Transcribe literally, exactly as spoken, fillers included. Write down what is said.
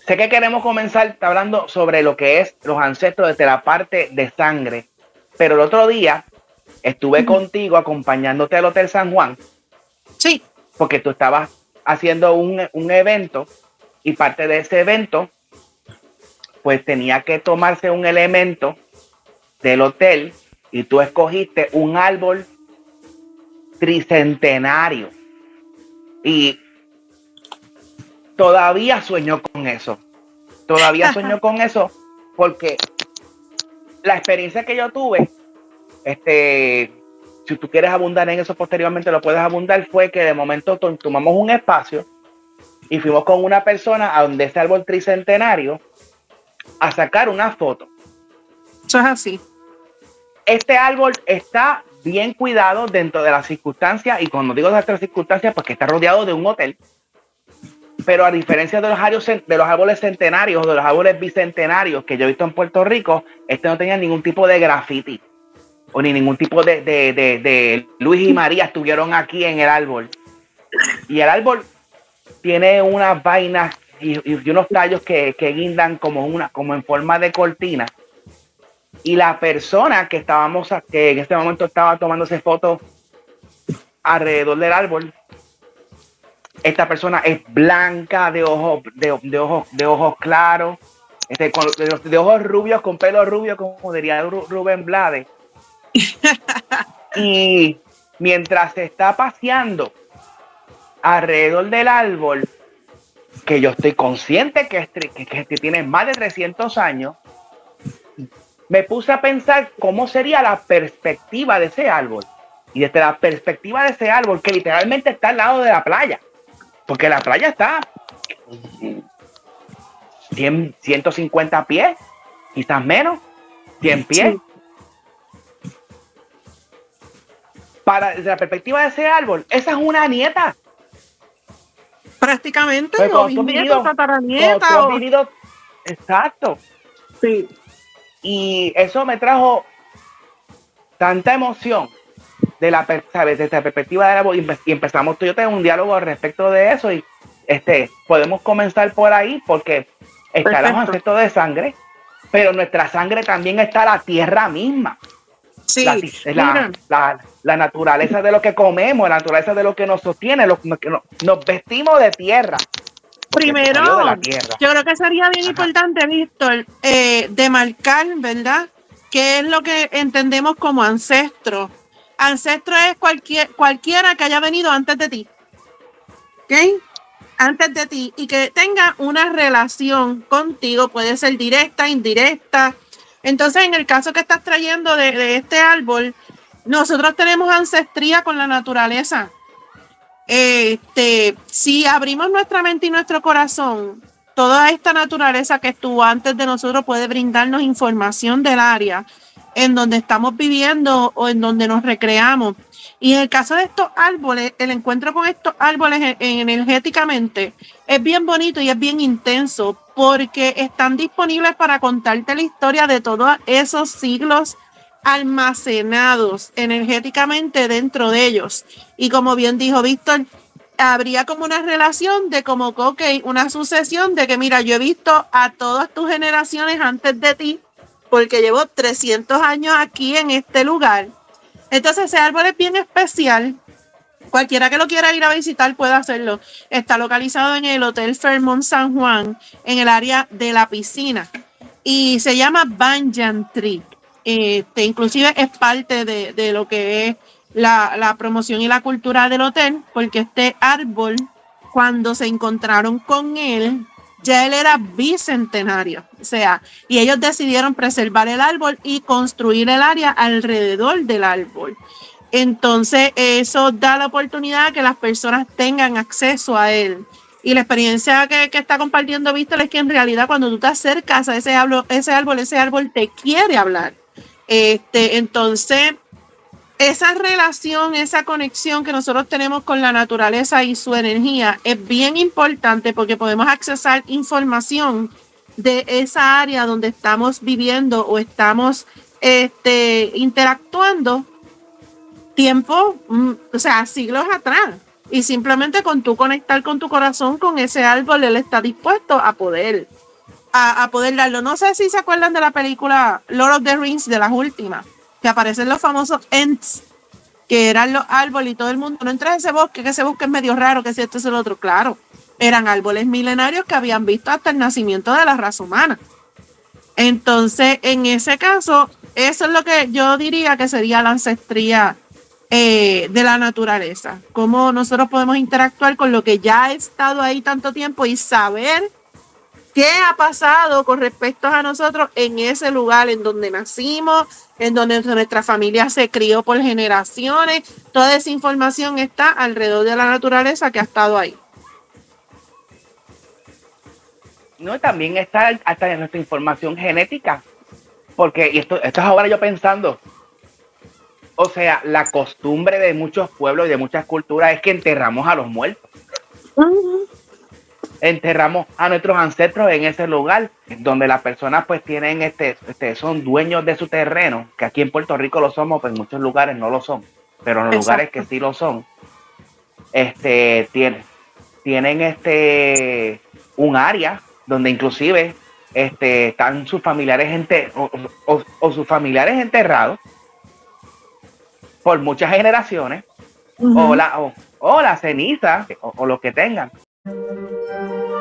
sé que queremos comenzar hablando sobre lo que es los ancestros desde la parte de sangre, pero el otro día estuve uh-huh. contigo acompañándote al Hotel San Juan. Sí. Porque tú estabas haciendo un, un evento y parte de ese evento pues tenía que tomarse un elemento del hotel y tú escogiste un árbol tricentenario y todavía sueño con eso, todavía sueño con eso porque la experiencia que yo tuve, este, si tú quieres abundar en eso posteriormente lo puedes abundar, fue que de momento tomamos un espacio y fuimos con una persona a donde ese árbol tricentenario a sacar una foto. Eso es así. Este árbol está bien cuidado dentro de las circunstancias, y cuando digo de las circunstancias, pues que está rodeado de un hotel, pero a diferencia de los árboles, de los árboles centenarios, de los árboles bicentenarios que yo he visto en Puerto Rico, este no tenía ningún tipo de graffiti, o ni ningún tipo de, de, de, de Luis y María estuvieron aquí en el árbol. Y el árbol tiene unas vainas y, y unos tallos que, que guindan como, una, como en forma de cortina. Y la persona que estábamos, que en este momento estaba tomándose fotos alrededor del árbol, esta persona es blanca, de ojos, de, de ojos, de ojos claros, este, con, de, de ojos rubios, con pelo rubio, como diría Rubén Blades. Y mientras se está paseando alrededor del árbol, que yo estoy consciente que, que, que tiene más de trescientos años, me puse a pensar cómo sería la perspectiva de ese árbol. Y desde la perspectiva de ese árbol, que literalmente está al lado de la playa, porque la playa está cien, ciento cincuenta pies, quizás menos, cien pies. Sí. Para, desde la perspectiva de ese árbol, esa es una nieta. Prácticamente, pues o bisnieta, tataranieta. O... Venido, exacto. Sí. Y eso me trajo tanta emoción de la, ¿sabes? Desde la perspectiva de la, y empezamos tú y yo tener un diálogo al respecto de eso, y este podemos comenzar por ahí porque está el ancestro de sangre, pero nuestra sangre también está la tierra misma. Sí, la, la, la, la naturaleza de lo que comemos, la naturaleza de lo que nos sostiene, lo, que nos, nos vestimos de tierra. Primero, de la tierra. Yo creo que sería bien Ajá. importante, Víctor, eh, demarcar, ¿verdad? ¿Qué es lo que entendemos como ancestro? Ancestro es cualquier, cualquiera que haya venido antes de ti, ¿ok? Antes de ti y que tenga una relación contigo, puede ser directa, indirecta. Entonces, en el caso que estás trayendo de, de este árbol, nosotros tenemos ancestría con la naturaleza. Este, si abrimos nuestra mente y nuestro corazón, toda esta naturaleza que estuvo antes de nosotros puede brindarnos información del área en donde estamos viviendo o en donde nos recreamos. Y en el caso de estos árboles, el encuentro con estos árboles energéticamente es bien bonito y es bien intenso porque están disponibles para contarte la historia de todos esos siglos almacenados energéticamente dentro de ellos. Y como bien dijo Víctor, habría como una relación de como, ok, una sucesión de que mira, yo he visto a todas tus generaciones antes de ti porque llevo trescientos años aquí en este lugar. Entonces ese árbol es bien especial. Cualquiera que lo quiera ir a visitar puede hacerlo. Está localizado en el Hotel Fairmont San Juan, en el área de la piscina. Y se llama Banyan Tree. Este, inclusive es parte de, de lo que es la, la promoción y la cultura del hotel, porque este árbol, cuando se encontraron con él, ya él era bicentenario, o sea, y ellos decidieron preservar el árbol y construir el área alrededor del árbol. Entonces, eso da la oportunidad que las personas tengan acceso a él. Y la experiencia que, que está compartiendo Víctor es que en realidad cuando tú te acercas a ese árbol, ese árbol, ese árbol te quiere hablar. Este, entonces, esa relación, esa conexión que nosotros tenemos con la naturaleza y su energía es bien importante porque podemos accesar información de esa área donde estamos viviendo o estamos este, interactuando tiempo, o sea, siglos atrás. Y simplemente con tú conectar con tu corazón con ese árbol, él está dispuesto a poder, a, a poder darlo. No sé si se acuerdan de la película Lord of the Rings, de las últimas, que aparecen los famosos Ents, que eran los árboles y todo el mundo, no entres a ese bosque, que ese bosque es medio raro, que si esto es el otro. Claro, eran árboles milenarios que habían visto hasta el nacimiento de la raza humana. Entonces, en ese caso, eso es lo que yo diría que sería la ancestría eh, de la naturaleza. Cómo nosotros podemos interactuar con lo que ya ha estado ahí tanto tiempo y saber qué ha pasado con respecto a nosotros en ese lugar en donde nacimos, en donde nuestra familia se crió por generaciones. Toda esa información está alrededor de la naturaleza que ha estado ahí. No, también está hasta en nuestra información genética, porque, y esto, esto es ahora yo pensando, o sea, la costumbre de muchos pueblos y de muchas culturas es que enterramos a los muertos. Uh-huh. Enterramos a nuestros ancestros en ese lugar, donde las personas pues tienen, este, este, son dueños de su terreno, que aquí en Puerto Rico lo somos, pero en muchos lugares no lo son, pero en los Exacto. lugares que sí lo son, este, tienen, tienen este, un área donde inclusive este, están sus familiares enter o, o, o sus familiares enterrados por muchas generaciones, uh-huh. o, la, o, o la ceniza o, o lo que tengan.